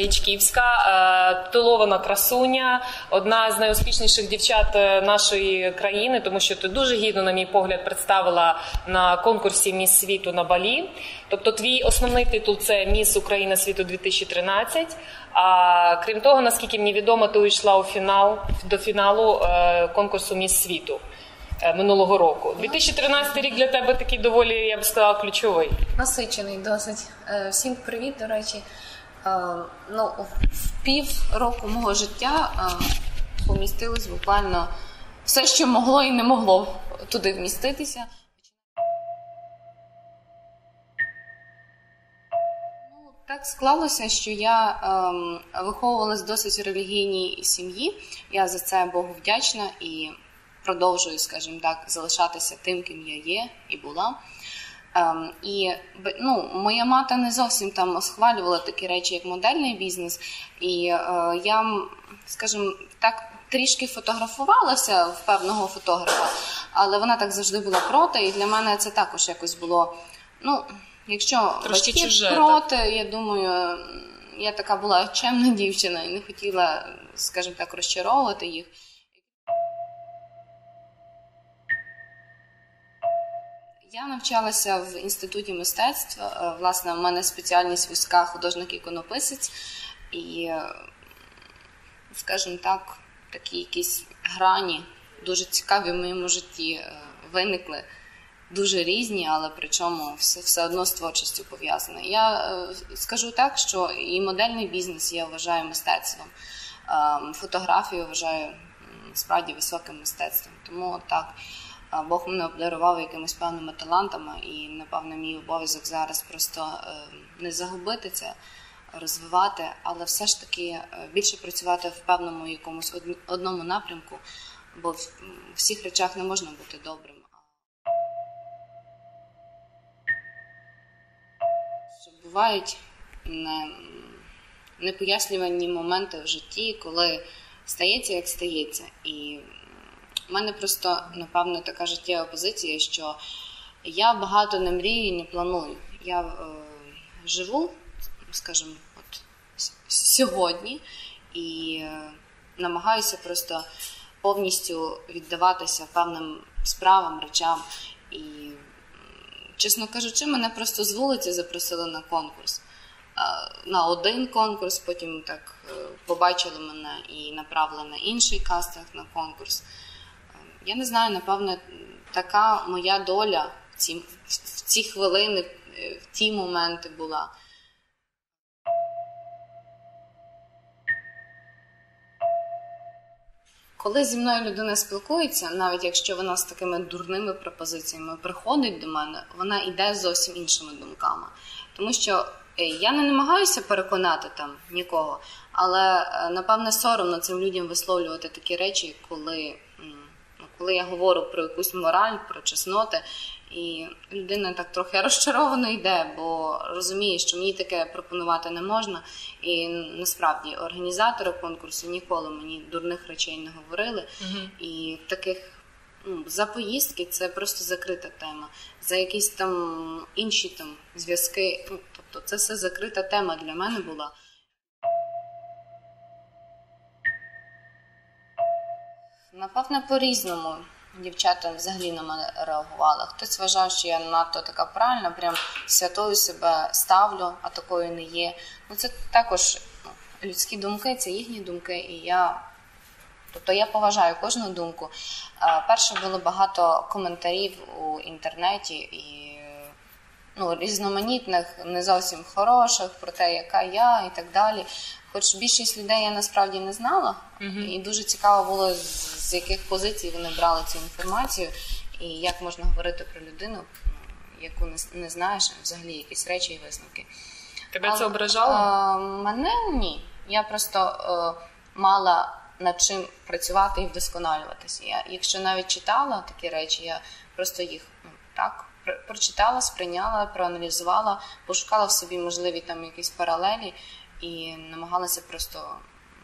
Гаїчківська, титулована красуня, одна з найуспішніших дівчат нашої країни, тому що ти дуже гідно, на мій погляд, представила на конкурсі «Міс світу» на Балі. Тобто твій основний титул – це «Міс Україна світу 2013». А крім того, наскільки мені відомо, ти увійшла до фіналу конкурсу «Міс світу» минулого року. 2013 рік для тебе такий доволі, я б сказала, ключовий. Насичений досить. Всім привіт, до речі. В пів року мого життя помістилось буквально все, що могло і не могло туди вміститися. Так склалося, що я виховувалась в досить релігійній сім'ї. Я за це Богу вдячна і продовжую, скажімо так, залишатися тим, ким я є і була. Моя мати не зовсім там схвалювала такі речі, як модельний бізнес. І я, скажімо, так трішки фотографувалася в певного фотографа, але вона так завжди була проти. І для мене це також якось було, якщо батьки проти, я думаю, я така була чемна дівчина і не хотіла, скажімо так, розчаровувати їх. Я навчалася в інституті мистецтв. Власне, в мене спеціальність вузька художник-іконописець. І, скажімо так, такі якісь грані дуже цікаві в моєму житті виникли. Дуже різні, але причому все одно з творчістю пов'язане. Я скажу так, що і модельний бізнес я вважаю мистецтвом. Фотографію вважаю справді високим мистецтвом. Тому так, Бог мене обдарував якимись певними талантами, і, напевно, мій обов'язок зараз просто не загубити це, розвивати, але все ж таки більше працювати в певному якомусь одному напрямку, бо в всіх речах не можна бути добрим. Бувають непояснювані моменти в житті, коли стається, як стається. І в мене просто, напевно, така життєва позиція, що я багато не мрію і не планую. Я живу, скажімо, от сьогодні і намагаюся просто повністю віддаватися певним справам, речам. І, чесно кажучи, мене просто з вулиці запросили на конкурс. На один конкурс, потім так побачили мене і направили на інший кастинг на конкурс. Я не знаю, напевно, така моя доля в ці хвилини, в ті моменти була. Коли зі мною людина спілкується, навіть якщо вона з такими дурними пропозиціями приходить до мене, вона йде з зовсім іншими думками. Тому що я не намагаюся переконати там нікого, але, напевне, соромно цим людям висловлювати такі речі, коли я говорю про якусь мораль, про чесноти, і людина так трохи розчаровано йде, бо розуміє, що мені таке пропонувати не можна. І насправді організатори конкурсу ніколи мені дурних речей не говорили. І таких за поїздки це просто закрита тема. За якісь там інші там зв'язки, тобто це все закрита тема для мене була. Напевно, по-різному дівчата взагалі на мене реагували. Хтось вважав, що я надто така правильна, прям святою себе ставлю, а такою не є. Це також людські думки, це їхні думки, і я поважаю кожну думку. Перше, було багато коментарів у інтернеті і різноманітних, не зовсім хороших, про те, яка я і так далі. Хоч більшість людей я насправді не знала, і дуже цікаво було, з яких позицій вони брали цю інформацію, і як можна говорити про людину, яку не знаєш, взагалі якісь речі і висновки. Тебе це ображало? Мене ні. Я просто мала над чим працювати і вдосконалюватися. Якщо навіть читала такі речі, я просто їх прочитала, сприйняла, проаналізувала, пошукала в собі можливі там якісь паралелі, і намагалася просто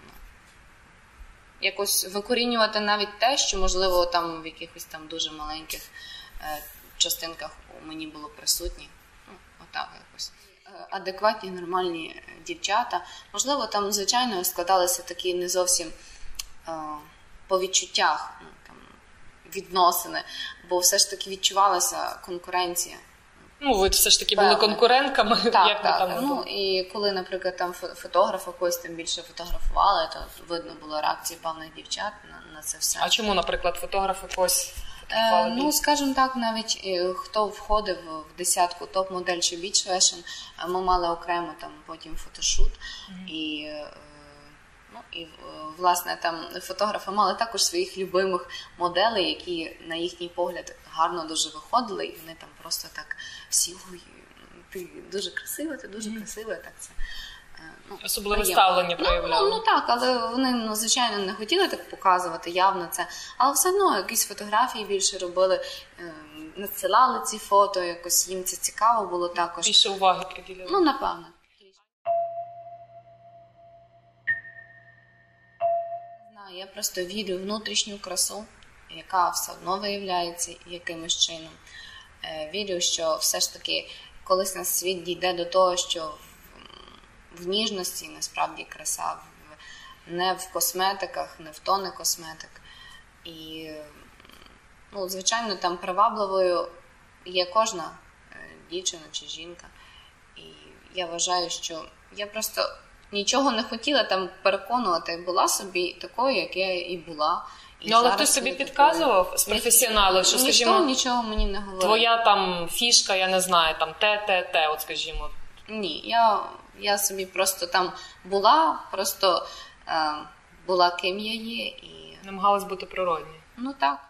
якось викорінювати навіть те, що, можливо, там в якихось там дуже маленьких частинках у мені було присутнє. Отак якось. адекватні, нормальні дівчата. Можливо, там, звичайно, складалися такі не зовсім по відчуттях відносини, бо все ж таки відчувалася конкуренція. Ви все ж таки були конкурентками. Так. І коли, наприклад, там фотографа когось тим більше фотографували, то видно було реакції певних дівчат на це все. А чому, наприклад, фотографи когось скажімо так, навіть хто входив в десятку топ-модель чи Beach Fashion, ми мали окремо там потім фотошут. І власне, там фотографи мали також своїх любимих моделей, які, на їхній погляд, гарно дуже виходили, і вони там просто так всі, ой, ти дуже красива, так це. Особливе ставлення проявляли. Так, але вони, звичайно, не хотіли так показувати явно це, але все одно якісь фотографії більше робили, надсилали ці фото, якось їм це цікаво було також. Більше уваги приділяли. Напевно. Я просто вірю в внутрішню красу, яка все одно виявляється якимось чином. Вірю, що все ж таки колись на світ дійде до того, що в ніжності насправді краса, не в косметиках, не в тони косметик. І, звичайно, там привабливою є кожна дівчина чи жінка. І я вважаю, що я просто нічого не хотіла там переконувати. Була собі такою, як я і була. Але хтось собі підказував з професіоналів, що, скажімо, нічого мені не говорив. Твоя там фішка, я не знаю, там те, от скажімо. Ні, я собі просто там була, була ким я є. І намагалась бути природньою. Так.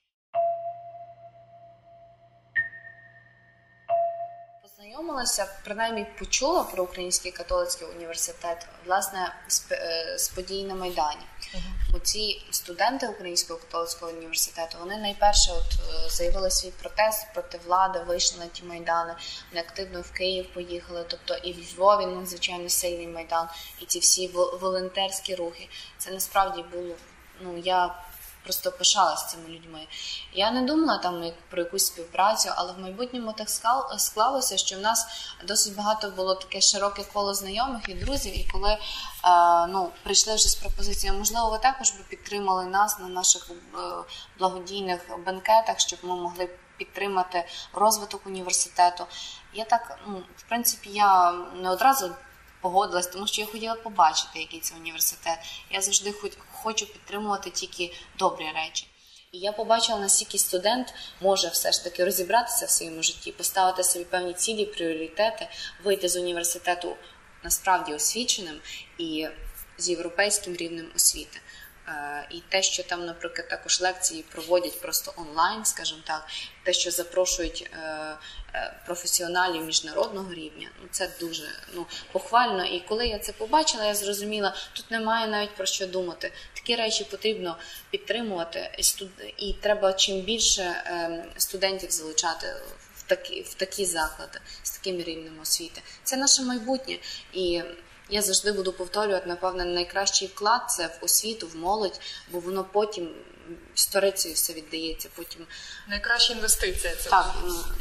Познайомилася, принаймні почула про Український католицький університет, власне, з подій на Майдані. Бо ці студенти Українського католицького університету, вони найперше заявили свій протест проти влади, вийшли на ті Майдани, вони активно в Київ поїхали, тобто і в Львові надзвичайно сильний Майдан, і ці всі волонтерські рухи. Це насправді було, я просто пишалася цими людьми. Я не думала там про якусь співпрацю, але в майбутньому так склалося, що в нас досить багато було таке широке коло знайомих і друзів, і коли прийшли вже з пропозицією, можливо, ви також би підтримали нас на наших благодійних бенкетах, щоб ми могли підтримати розвиток університету. Я так, в принципі, я не одразу погодилась, тому що я хотіла побачити, який це університет. Я завжди хочу підтримувати тільки добрі речі. І я побачила, наскільки студент може все ж таки розібратися в своєму житті, поставити собі певні цілі, пріоритети, вийти з університету насправді освіченим і з європейським рівнем освіти. І те, що там, наприклад, також лекції проводять просто онлайн, скажімо так, те, що запрошують професіоналів міжнародного рівня, це дуже похвально. І коли я це побачила, я зрозуміла, тут немає навіть про що думати. Такі речі потрібно підтримувати, і треба чим більше студентів залучати в такі заклади з таким рівнем освіти. Це наше майбутнє. І я завжди буду повторювати, напевно, найкращий вклад – це в освіту, в молодь, бо воно потім сторицею все віддається. Потім найкраща інвестиція. Це так.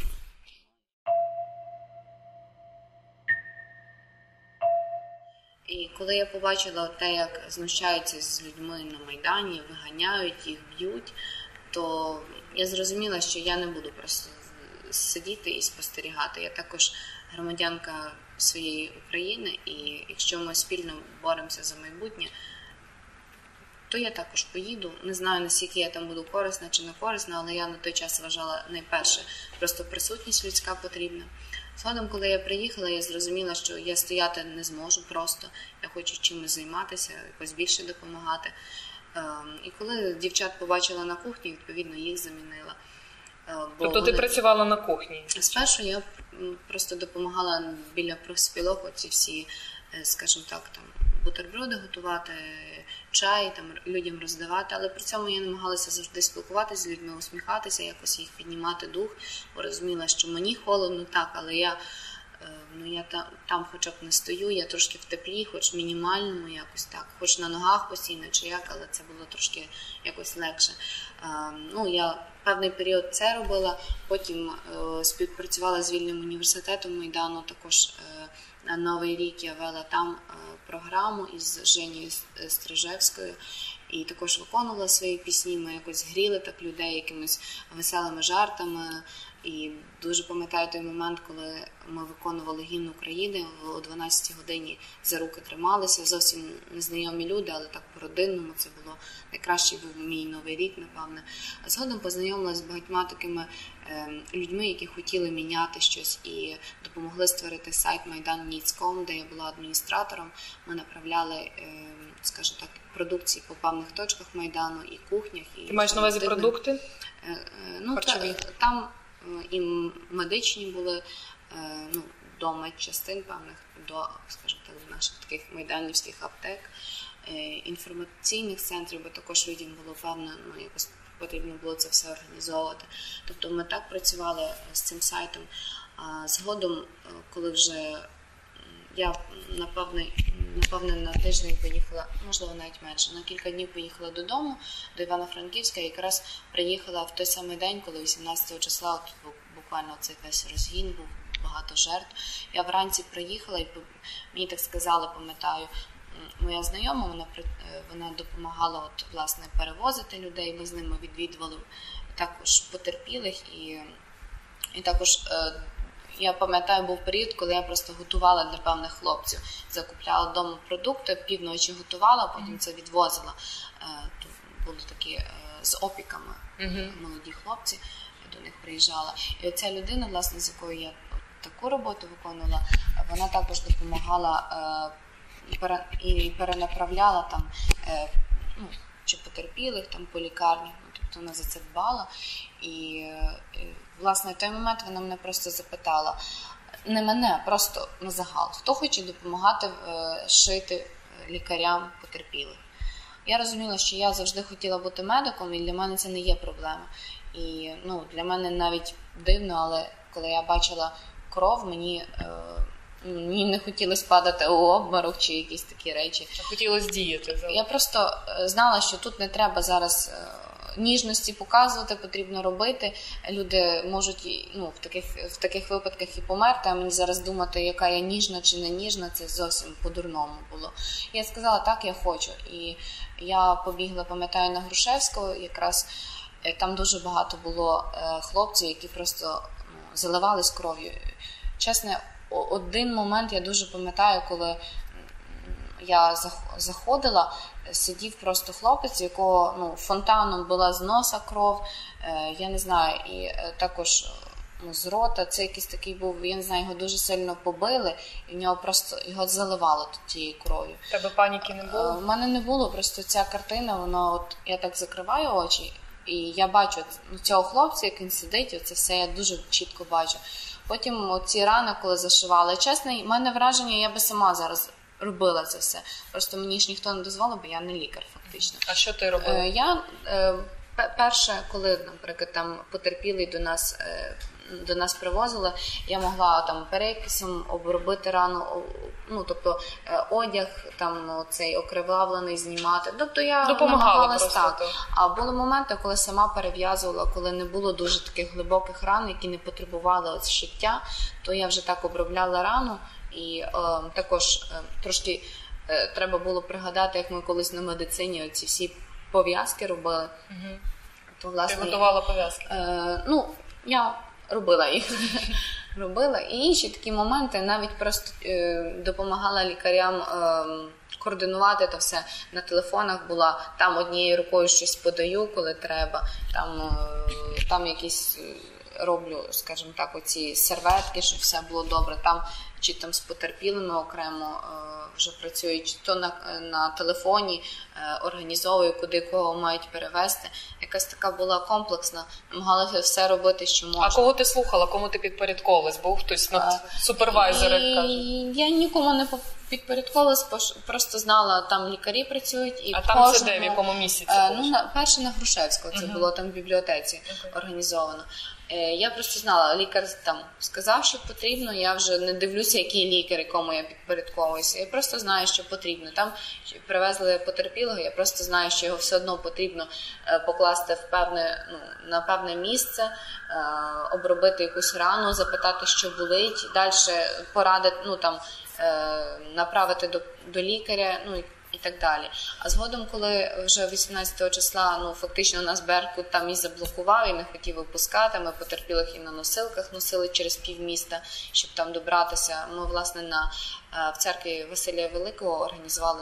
І коли я побачила те, як знущаються з людьми на Майдані, виганяють їх, б'ють, то я зрозуміла, що я не буду просто сидіти і спостерігати. Я також громадянка своєї України, і якщо ми спільно боремося за майбутнє, то я також поїду. Не знаю, наскільки я там буду корисна чи не корисна, але я на той час вважала найперше, просто присутність людська потрібна. Згодом, коли я приїхала, я зрозуміла, що я стояти не зможу просто, я хочу чимось займатися, якось більше допомагати. І коли дівчат побачила на кухні, відповідно, їх замінила. Тобто ти працювала на кухні? Спершу я просто допомагала біля профспілок, оці всі, скажімо так, там бутерброди готувати, чай там людям роздавати, але при цьому я намагалася завжди спілкуватися з людьми, усміхатися, якось їх піднімати дух, бо розуміла, що мені холодно, так, але я ну я там хоча б не стою, я трошки в теплі, хоч мінімальному якось так, хоч на ногах постійно чи як, але це було трошки якось легше. Ну, я певний період це робила, потім співпрацювала з Вільним університетом Майдану, також на Новий рік я вела там програму із Женєю Стрижевською і також виконувала свої пісні, ми якось гріли так людей якимись веселими жартами. І дуже пам'ятаю той момент, коли ми виконували гімн України, о 12-й годині за руки трималися, зовсім незнайомі люди, але так по-родинному, це було найкращий був мій Новий рік, напевне. А згодом познайомилася з багатьма такими людьми, які хотіли міняти щось і допомогли створити сайт Майдан.Ніц.ком, де я була адміністратором. Ми направляли, скажімо так, продукції по певних точках Майдану і кухнях. І ти маєш на увазі продукти? Ну, там і медичні були, ну, до медчастин певних, до, скажімо так, до наших таких майданівських аптек, інформаційних центрів, бо також людям було певно, ну, якось потрібно було це все організовувати. Тобто ми так працювали з цим сайтом. А згодом, коли вже я, напевне, на тиждень поїхала, можливо, навіть менше, на кілька днів поїхала додому, до Івано-Франківська, і якраз приїхала в той самий день, коли 18 числа, от буквально цей весь розгін був, багато жертв. Я вранці приїхала, і мені так сказали, пам'ятаю, моя знайома, вона допомагала от, власне, перевозити людей, ми з ними відвідували також потерпілих, і також я пам'ятаю, був період, коли я просто готувала для певних хлопців. Закупляла вдома продукти, півночі готувала, потім це відвозила. Тут були такі з опіками молоді хлопці, я до них приїжджала. І оця людина, власне, з якою я таку роботу виконувала, вона також допомагала і перенаправляла там, ну, чи потерпілих там по лікарні, тобто вона за це дбала. І власне, в той момент вона мене просто запитала, не мене, просто на загал, хто хоче допомагати шити лікарям потерпілих. Я розуміла, що я завжди хотіла бути медиком, і для мене це не є проблема. І, ну, для мене навіть дивно, але коли я бачила кров, мені не хотілося падати у обморок чи якісь такі речі. Хотілося діяти. Я просто знала, що тут не треба зараз ніжності показувати, потрібно робити. Люди можуть, ну, в таких випадках і померти, а мені зараз думати, яка я ніжна чи не ніжна, це зовсім по-дурному було. Я сказала, так, я хочу. І я побігла, пам'ятаю, на Грушевського, якраз там дуже багато було хлопців, які просто заливались кров'ю. Чесно, один момент я дуже пам'ятаю, коли я заходила, сидів просто хлопець, якого, ну, фонтаном була з носа кров, я не знаю, і також, ну, з рота, це якийсь такий був, я не знаю, його дуже сильно побили, і в нього просто, його заливало тією кров'ю. Тебе паніки не було? У мене не було, просто ця картина, вона, от, я так закриваю очі, і я бачу цього хлопця, як він сидить, оце все я дуже чітко бачу. Потім ці рани, коли зашивали, чесно, в мене враження, я би сама зараз робила це все. Просто мені ж ніхто не дозволив, бо я не лікар фактично. А що ти робила? Я перше, коли, наприклад, там потерпілий до нас привозили, я могла там перекисом обробити рану, ну, тобто одяг там цей окривавлений знімати. Тобто я намагалась так. А були моменти, коли сама перев'язувала, коли не було дуже таких глибоких ран, які не потребували зшиття, то я вже так обробляла рану. І також трошки треба було пригадати, як ми колись на медицині оці всі пов'язки робили. То, власне, ти готувала пов'язки? Ну, я робила їх. Робила. І інші такі моменти, навіть просто допомагала лікарям координувати то все. На телефонах була, там однією рукою щось подаю, коли треба, там якісь роблю, скажімо так, оці серветки, щоб все було добре. Там чи там з потерпілими окремо вже працюю, чи то на телефоні організовую, куди кого мають перевезти. Якась така була комплексна, намагалася все робити, що можна. А кого ти слухала, кому ти підпорядковувалась? Був хтось супервайзер, як кажуть? Я нікому не підпорядковувалась, просто знала, там лікарі працюють. І а там це де, в якому місці це було? Перше на Грушевського, це було там в бібліотеці організовано. Я просто знала, лікар там сказав, що потрібно, я вже не дивлюся, який лікар, якому я підпорядковуюся. Я просто знаю, що потрібно. Там привезли потерпілого, я просто знаю, що його все одно потрібно покласти на певне місце, обробити якусь рану, запитати, що болить, далі порадити, направити до лікаря, і так далі. А згодом, коли вже 18 числа, фактично нас Беркут там і заблокував, і не хотів випускати, ми потерпілих і на носилках носили через півміста, щоб там добратися. Ми, власне, в церкві Василія Великого організували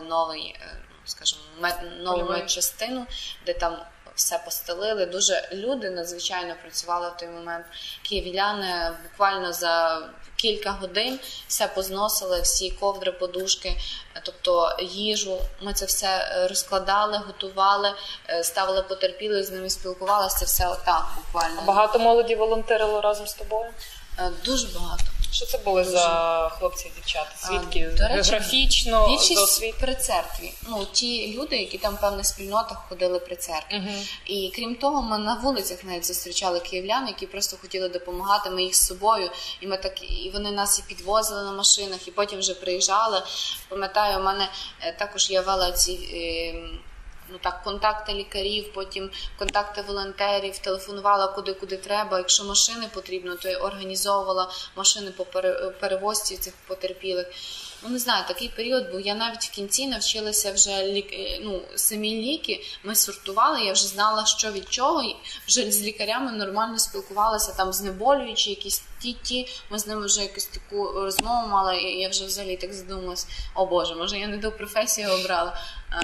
нову медчастину, де там все постелили. Дуже люди надзвичайно працювали в той момент. Київляни буквально за кілька годин все позносили, всі ковдри, подушки, тобто їжу. Ми це все розкладали, готували, ставили потерпілих, з ними спілкувалися. Це все отак буквально. А багато молоді волонтерило разом з тобою? Дуже багато. Що це були за хлопці і дівчата? Звідки? Географічно, більшість при церкві. Ті люди, які там в певних спільнотах ходили при церкві. І крім того, ми на вулицях навіть зустрічали київлян, які просто хотіли допомагати, ми їх з собою. І вони нас і підвозили на машинах, і потім вже приїжджали. Пам'ятаю, у мене також я вела ці... контакти лікарів, потім контакти волонтерів, телефонувала куди треба. Якщо машини потрібно, то я організовувала машини по перевозці цих потерпілих. Не знаю, такий період був. Я навіть в кінці навчилася вже самі ліки, ми сортували, я вже знала, що від чого, і вже з лікарями нормально спілкувалася, там знеболюючі якісь ми з ними вже якусь таку розмову мали, і я вже взагалі так задумалась, о Боже, може я не ту професію обрала,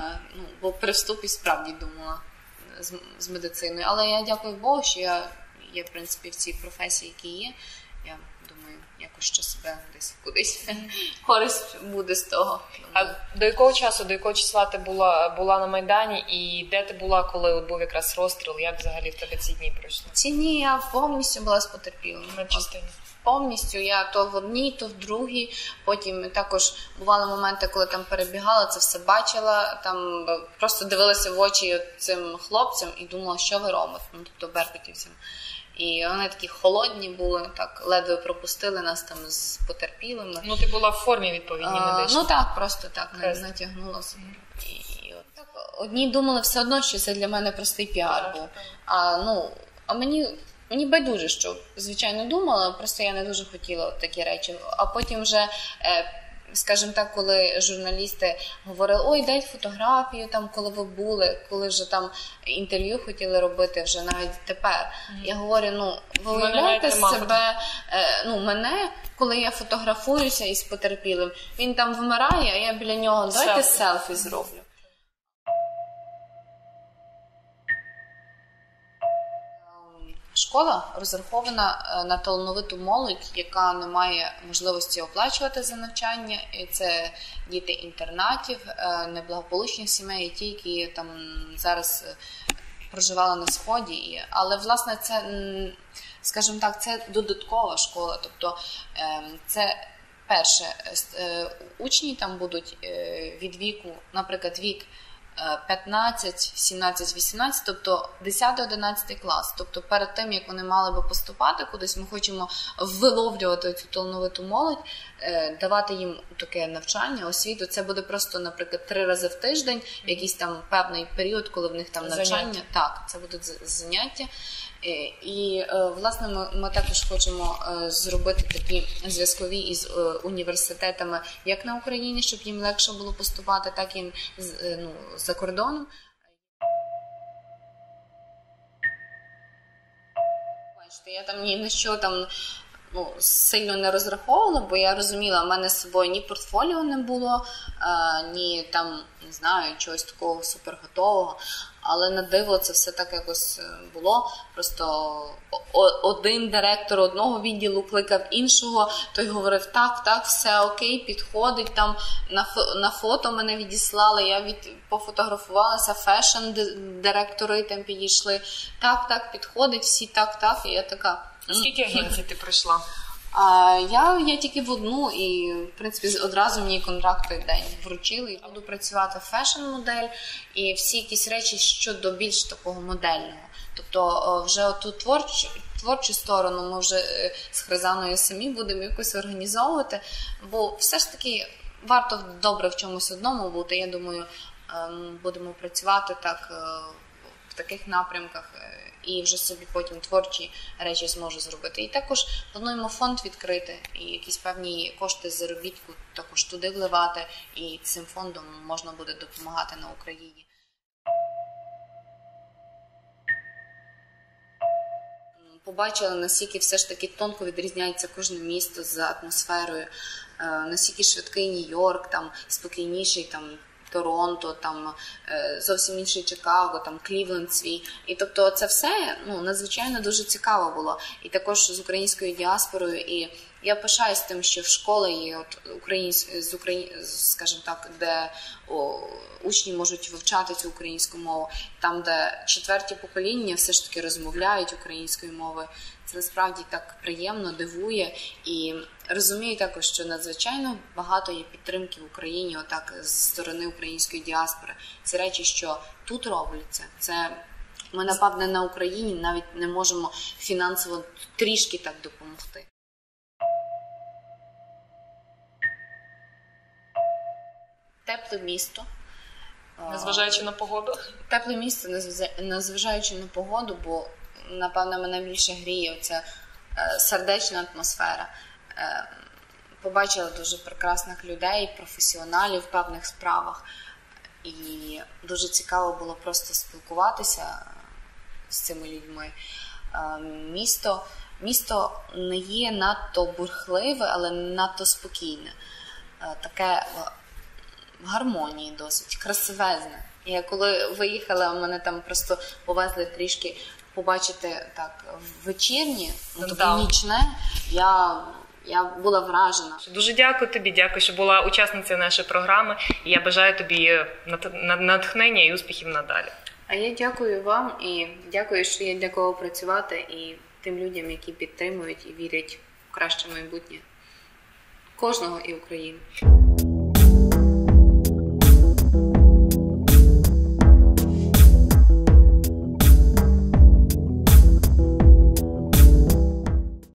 бо при вступі справді думала з медициною. Але я дякую Богу, що я є, в принципі, в цій професії, які є. Я думаю, якось ще себе десь кудись користь буде з того. А до якого часу, до якого числа ти була на Майдані, і де ти була, коли був якраз розстріл, як взагалі в тебе ці дні пройшли? Ці дні я повністю була з потерпілими. Повністю я то в одній, то в другій. Потім також бували моменти, коли там перебігала, це все бачила, там просто дивилася в очі цим хлопцям і думала, що ви робите, тобто беркутівцям. І вони такі холодні були, так ледве пропустили нас там з потерпілими. Ти була в формі відповідній медичній? Так, просто так, натягнулася. Одні думали все одно, що це для мене простий піар був. А мені байдуже, що, звичайно, думала, просто я не дуже хотіла такі речі. А потім вже, скажімо так, коли журналісти говорили, ой, дайте фотографію, там, коли ви були, коли вже там інтерв'ю хотіли робити вже навіть тепер. Я говорю, ви уявляєте себе, мене, коли я фотографуюся із потерпілим, він там вмирає, а я біля нього, давайте селфі зроблю. Школа розрахована на талановиту молодь, яка не має можливості оплачувати за навчання. І це діти інтернатів, неблагополучних сімей, ті, які там зараз проживали на Сході. Але, власне, це, скажімо так, це додаткова школа. Тобто це перше, учні там будуть від віку, наприклад, вік 15, 17, 18, тобто 10-11 клас. Тобто перед тим, як вони мали би поступати кудись, ми хочемо виловлювати цю талановиту молодь, давати їм таке навчання, освіту. Це буде просто, наприклад, 3 рази в тиждень, якийсь там певний період, коли в них там навчання. Так, це будуть заняття. І, власне, ми також хочемо зробити такі зв'язкові із університетами як на Україні, щоб їм легше було поступати, так і за кордоном. Бачите, я там ні на що там сильно не розраховувала, бо я розуміла, в мене з собою ні портфоліо не було, ні там, не знаю, чогось такого суперготового. Але на диво це все так якось було. Просто один директор одного відділу кликав іншого, той говорив, так, все окей, підходить, там на фото мене відіслали, я пофотографувалася, фешн-директори там підійшли, так, підходить, всі так, і я така. Скільки агенцій ти пройшла? Я тільки в одну, і, в принципі, одразу мені контракт той день вручили. Буду працювати фешн-модель і всі якісь речі щодо більш такого модельного. Тобто вже ту творчу сторону ми вже з Хризаною самі будемо якось організовувати, бо все ж таки варто добре в чомусь одному бути. Я думаю, будемо працювати так в таких напрямках і вже собі потім творчі речі зможу зробити. І також плануємо фонд відкрити і якісь певні кошти з заробітку також туди вливати, і цим фондом можна буде допомагати на Україні. Побачила, наскільки все ж таки тонко відрізняється кожне місто за атмосферою, наскільки швидкий Нью-Йорк, там спокійніший, там Торонто, там зовсім інший Чикаго, там Клівленд свій. І тобто це все надзвичайно дуже цікаво було. І також з українською діаспорою. І я пишаюсь тим, що в школі є скажімо так, де учні можуть вивчати цю українську мову, там, де четверті покоління все ж таки розмовляють українською мовою. Це насправді так приємно, дивує. І розумію також, що надзвичайно багато є підтримки в Україні отак з сторони української діаспори. Це речі, що тут робляться. Це ми, напевне, на Україні навіть не можемо фінансово трішки так допомогти. Тепле місто. Незважаючи на погоду? Тепле місто, незважаючи на погоду, бо, напевно, мене більше гріє ця сердечна атмосфера. Побачила дуже прекрасних людей, професіоналів в певних справах. І дуже цікаво було просто спілкуватися з цими людьми. Місто не є надто бурхливе, але надто спокійне. Таке в гармонії досить, красивезне. Я коли виїхала, мене там просто повезли трішки побачити так вечірнє, нічне. Я була вражена. Дуже дякую тобі, дякую, що була учасницею нашої програми. І я бажаю тобі натхнення і успіхів надалі. А я дякую вам і дякую, що є для кого працювати, і тим людям, які підтримують і вірять в краще майбутнє кожного і України.